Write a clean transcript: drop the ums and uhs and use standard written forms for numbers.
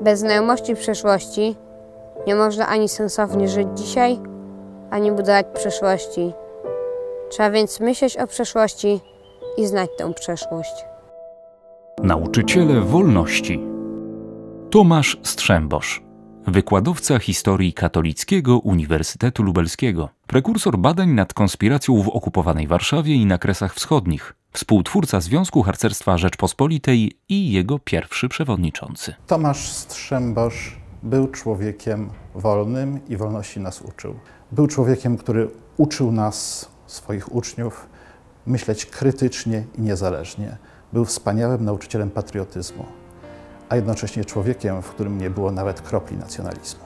Bez znajomości przeszłości nie można ani sensownie żyć dzisiaj, ani budować przyszłości. Trzeba więc myśleć o przeszłości i znać tę przeszłość. Nauczyciele wolności. Tomasz Strzembosz, wykładowca historii Katolickiego Uniwersytetu Lubelskiego, prekursor badań nad konspiracją w okupowanej Warszawie i na Kresach Wschodnich, współtwórca Związku Harcerstwa Rzeczpospolitej i jego pierwszy przewodniczący. Tomasz Strzembosz był człowiekiem wolnym i wolności nas uczył. Był człowiekiem, który uczył nas, swoich uczniów, myśleć krytycznie i niezależnie. Był wspaniałym nauczycielem patriotyzmu, a jednocześnie człowiekiem, w którym nie było nawet kropli nacjonalizmu.